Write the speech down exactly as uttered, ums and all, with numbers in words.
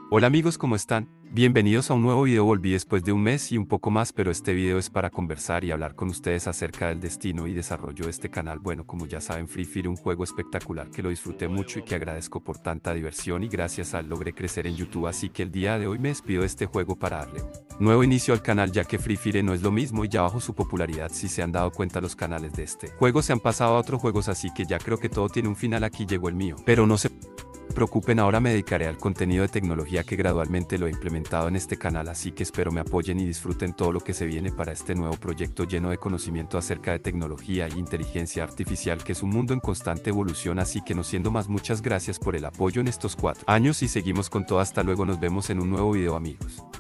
Hola amigos, ¿cómo están? Bienvenidos a un nuevo video. Volví después de un mes y un poco más, pero este video es para conversar y hablar con ustedes acerca del destino y desarrollo de este canal. Bueno, como ya saben, Free Fire, un juego espectacular que lo disfruté mucho y que agradezco por tanta diversión, y gracias a él logré crecer en YouTube, así que el día de hoy me despido de este juego para darle un nuevo inicio al canal, ya que Free Fire no es lo mismo y ya bajo su popularidad. Si se han dado cuenta, los canales de este juego se han pasado a otros juegos, así que ya creo que todo tiene un final. Aquí llegó el mío, pero no se preocupen, ahora me dedicaré al contenido de tecnología que gradualmente lo he implementado en este canal, así que espero me apoyen y disfruten todo lo que se viene para este nuevo proyecto lleno de conocimiento acerca de tecnología e inteligencia artificial, que es un mundo en constante evolución. Así que no siendo más, muchas gracias por el apoyo en estos cuatro años y seguimos con todo. Hasta luego, nos vemos en un nuevo video amigos.